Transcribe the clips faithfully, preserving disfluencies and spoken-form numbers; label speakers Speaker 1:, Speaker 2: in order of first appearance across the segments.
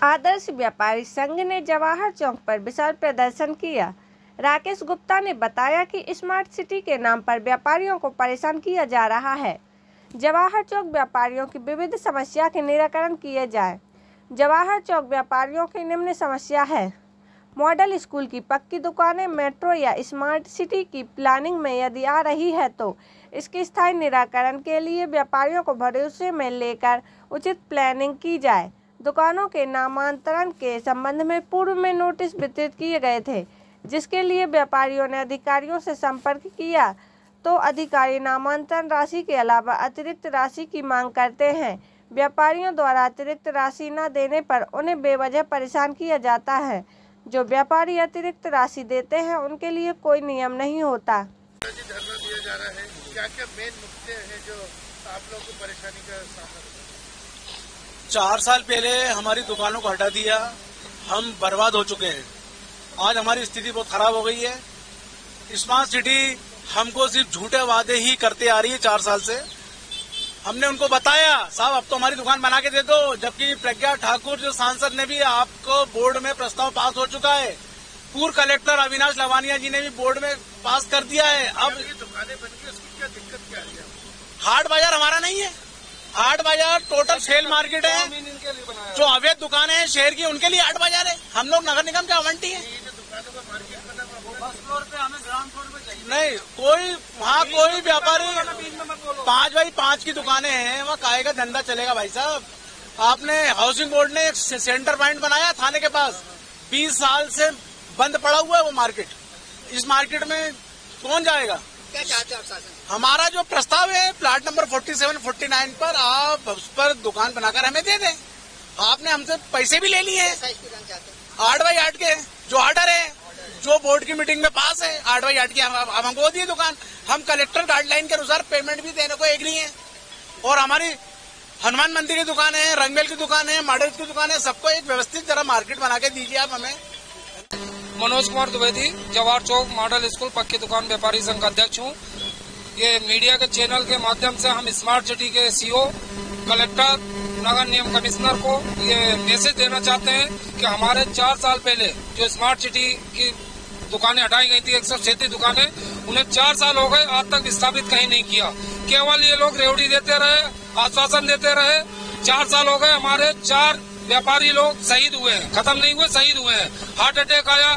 Speaker 1: आदर्श व्यापारी संघ ने जवाहर चौक पर विशाल प्रदर्शन किया। राकेश गुप्ता ने बताया कि स्मार्ट सिटी के नाम पर व्यापारियों को परेशान किया जा रहा है। जवाहर चौक व्यापारियों की विविध समस्या के निराकरण किए जाए। जवाहर चौक व्यापारियों की निम्न समस्या है: मॉडल स्कूल की पक्की दुकानें मेट्रो या स्मार्ट सिटी की प्लानिंग में यदि आ रही है तो इसके स्थायी निराकरण के लिए व्यापारियों को भरोसे में लेकर उचित प्लानिंग की जाए। दुकानों के नामांतरण के संबंध में पूर्व में नोटिस वितरित किए गए थे, जिसके लिए व्यापारियों ने अधिकारियों से संपर्क किया तो अधिकारी नामांतरण राशि के अलावा अतिरिक्त राशि की मांग करते हैं। व्यापारियों द्वारा अतिरिक्त राशि न देने पर उन्हें बेवजह परेशान किया जाता है। जो व्यापारी अतिरिक्त राशि देते हैं उनके लिए कोई नियम नहीं होता।
Speaker 2: धरना दिया जा रहा है, क्या क्या मेन मुद्दे हैं जो आप लोगों को परेशानी का सामना?
Speaker 3: चार साल पहले हमारी दुकानों को हटा दिया, हम बर्बाद हो चुके हैं। आज हमारी स्थिति बहुत खराब हो गई है। स्मार्ट सिटी हमको सिर्फ झूठे वादे ही करते आ रही है। चार साल से हमने उनको बताया, साहब अब तो हमारी दुकान बना के दे दो, जबकि प्रज्ञा ठाकुर जो सांसद ने भी आपको बोर्ड में प्रस्ताव पास हो चुका है। पूर्व कलेक्टर अविनाश लवानिया जी ने भी बोर्ड में पास कर दिया है। अब
Speaker 2: ये दुकानें बन गई, उसकी क्या दिक्कत क्या है?
Speaker 3: हाट बाजार हमारा नहीं है। हाट बाजार टोटल सेल मार्केट है। जो अवैध दुकानें हैं शहर की, उनके लिए हाट बाजार है। हम लोग नगर निगम के आवंटी है।
Speaker 2: दुकानों का मार्केट बना
Speaker 3: फर्स्ट फ्लोर पे, हमें ग्राउंड फ्लोर पे चाहिए। नहीं, कोई वहाँ कोई व्यापारी पाँच बाई पाँच की दुकानें हैं, वहाँ काहे का धंधा चलेगा भाई साहब? आपने हाउसिंग बोर्ड ने एक सेंटर पॉइंट बनाया थाने के पास, बीस साल से बंद पड़ा हुआ है वो मार्केट। इस मार्केट में कौन जाएगा?
Speaker 4: क्या चाहते हैं आप शासन?
Speaker 3: हमारा जो प्रस्ताव है प्लाट नंबर सैंतालीस, उनचास पर आप उस पर दुकान बनाकर हमें दे दें। आपने हमसे पैसे भी ले लिए हैं। आठ बाई आठ के जो ऑर्डर है, जो बोर्ड की मीटिंग में पास है, आठ बाई आठ की अब हमको दिए दुकान। हम कलेक्टर गाइडलाइन के अनुसार पेमेंट भी देने को एग्री है। और हमारी हनुमान मंदिर की दुकान है, रंगमेल की दुकान है, मॉडल की दुकान है, सबको एक व्यवस्थित जरा मार्केट बना के दीजिए आप हमें।
Speaker 5: मनोज कुमार द्विवेदी, जवाहर चौक मॉडल स्कूल पक्की दुकान व्यापारी संघ का अध्यक्ष हूँ। ये मीडिया के चैनल के माध्यम से हम स्मार्ट सिटी के सीओ, कलेक्टर, नगर निगम कमिश्नर को ये मैसेज देना चाहते हैं कि हमारे चार साल पहले जो स्मार्ट सिटी की दुकानें हटाई गई थी, एक सौ छत्तीस दुकानें, उन्हें चार साल हो गए, आज तक विस्थापित कहीं नहीं किया। केवल ये लोग रेवड़ी देते रहे, आश्वासन देते रहे। चार साल हो गए, हमारे चार व्यापारी लोग शहीद हुए हैं, खत्म नहीं हुए, शहीद हुए हैं। हार्ट अटैक आया,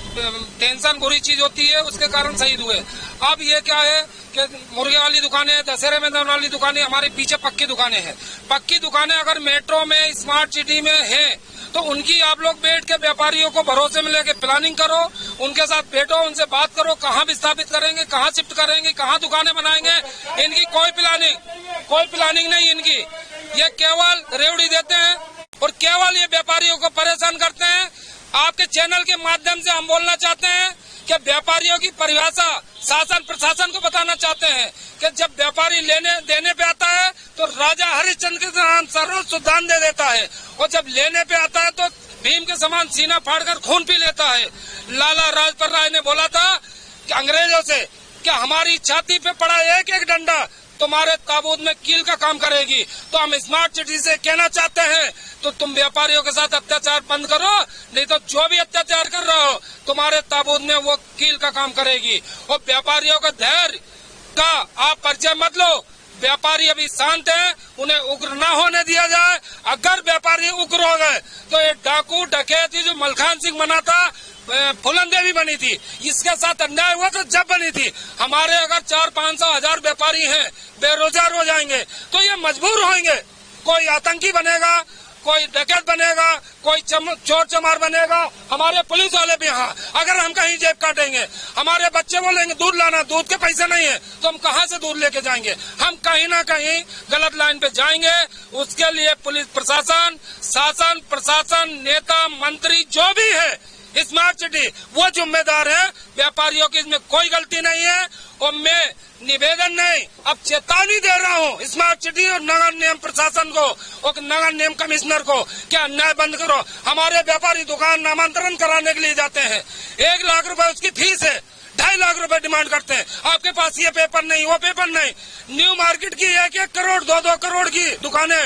Speaker 5: टेंशन बुरी चीज होती है, उसके कारण शहीद हुए। अब ये क्या है कि मुर्गे वाली दुकानें, दशहरे में दम वाली दुकानें, हमारे पीछे पक्की दुकानें हैं। पक्की दुकानें अगर मेट्रो में, स्मार्ट सिटी में हैं तो उनकी आप लोग बैठ के व्यापारियों को भरोसे में लेके प्लानिंग करो, उनके साथ बैठो, उनसे बात करो, कहाँ विस्थापित करेंगे, कहाँ शिफ्ट करेंगे, कहाँ दुकानें बनाएंगे। इनकी कोई प्लानिंग कोई प्लानिंग नहीं इनकी। ये केवल रेवड़ी देते हैं और केवल ये व्यापारियों को परेशान करते हैं। आपके चैनल के माध्यम से हम बोलना चाहते हैं कि व्यापारियों की परिभाषा शासन प्रशासन को बताना चाहते हैं कि जब व्यापारी लेने देने पे आता है तो राजा हरिश्चंद्र के समान सर्वोच्च दान दे देता है, और जब लेने पे आता है तो भीम के समान सीना फाड़कर खून पी लेता है। लाला राजपत राय ने बोला था कि अंग्रेजों से कि हमारी छाती पे पड़ा एक एक डंडा तुम्हारे ताबूत में कील का काम करेगी। तो हम स्मार्ट सिटी से कहना चाहते हैं तो तुम व्यापारियों के साथ अत्याचार बंद करो, नहीं तो जो भी अत्याचार कर रहा हो तुम्हारे ताबूत में वो कील का काम करेगी। और व्यापारियों का धैर्य का आप परिचय मत लो। व्यापारी अभी शांत है, उन्हें उग्र न होने दिया जाए। अगर व्यापारी उग्र हो गए तो ये डाकू डकैती जो मलखान सिंह बना था, फुलंदेवी बनी थी, इसके साथ अन्याय हुआ तो जब बनी थी। हमारे अगर चार पाँच सौ हजार व्यापारी हैं, बेरोजगार हो जाएंगे तो ये मजबूर होंगे। कोई आतंकी बनेगा, कोई डकैत बनेगा, कोई चोर चमार बनेगा। हमारे पुलिस वाले भी यहाँ अगर हम कहीं जेब काटेंगे, हमारे बच्चे बोलेंगे दूध लाना, दूध के पैसे नहीं है, तो हम कहाँ से दूध लेके जाएंगे? हम कहीं ना कहीं गलत लाइन पे जाएंगे। उसके लिए पुलिस प्रशासन, शासन प्रशासन, नेता मंत्री जो भी है, स्मार्ट सिटी वो जिम्मेदार है। व्यापारियों की इसमें कोई गलती नहीं है। और मैं निवेदन नहीं, अब चेतावनी दे रहा हूँ स्मार्ट सिटी और नगर निगम प्रशासन को और नगर निगम कमिश्नर को कि अन्याय बंद करो। हमारे व्यापारी दुकान नामांतरण कराने के लिए जाते हैं, एक लाख रुपए उसकी फीस है, ढाई लाख रुपए डिमांड करते हैं। आपके पास ये पेपर नहीं, वो पेपर नहीं। न्यू मार्केट की एक एक करोड़, दो दो करोड़ की दुकानें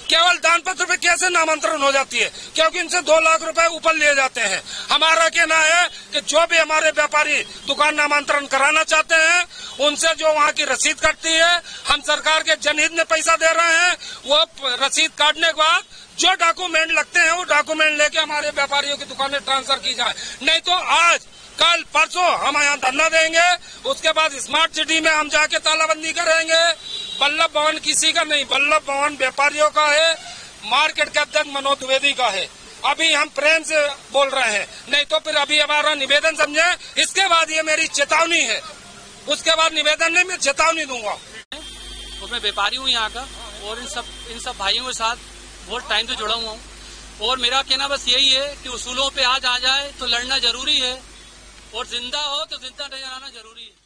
Speaker 5: केवल दान पत्र पे कैसे नामांतरण हो जाती है, क्योंकि इनसे दो लाख रुपए ऊपर लिए जाते हैं। हमारा कहना है कि जो भी हमारे व्यापारी दुकान नामांतरण कराना चाहते हैं उनसे जो वहाँ की रसीद कटती है, हम सरकार के जनहित में पैसा दे रहे हैं, वो रसीद काटने के बाद जो डॉक्यूमेंट लगते हैं वो डॉक्यूमेंट लेके हमारे व्यापारियों की दुकान में ट्रांसफर की जाए। नहीं तो आज कल परसों हम यहाँ धरना देंगे, उसके बाद स्मार्ट सिटी में हम जाके तालाबंदी करेंगे। बल्लभ भवन किसी का नहीं, बल्लभ भवन व्यापारियों का है, मार्केट के अध्यक्ष मनोज द्विवेदी का है। अभी हम प्रेम से बोल रहे हैं, नहीं तो फिर अभी हमारा निवेदन समझे, इसके बाद ये मेरी चेतावनी है, उसके बाद निवेदन नहीं, मैं चेतावनी दूंगा।
Speaker 4: तो मैं व्यापारी हूँ यहाँ का, और इन सब इन सब भाइयों के साथ बहुत टाइम से जुड़ा हुआ हूँ, और मेरा कहना बस यही है कि उसूलों पे आज आ जाए तो लड़ना जरूरी है, और जिंदा हो तो जिंदा नजर आना जरूरी है।